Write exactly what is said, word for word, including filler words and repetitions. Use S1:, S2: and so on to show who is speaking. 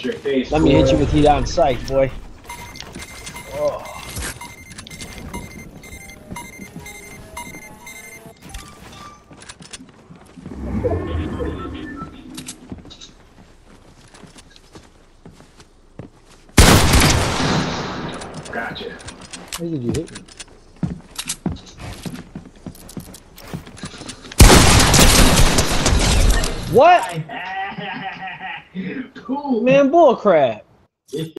S1: That's your face.
S2: Let me hit you with heat on sight, boy. Oh.
S1: Gotcha.
S2: Where did you hit me? What? Man, bullcrap.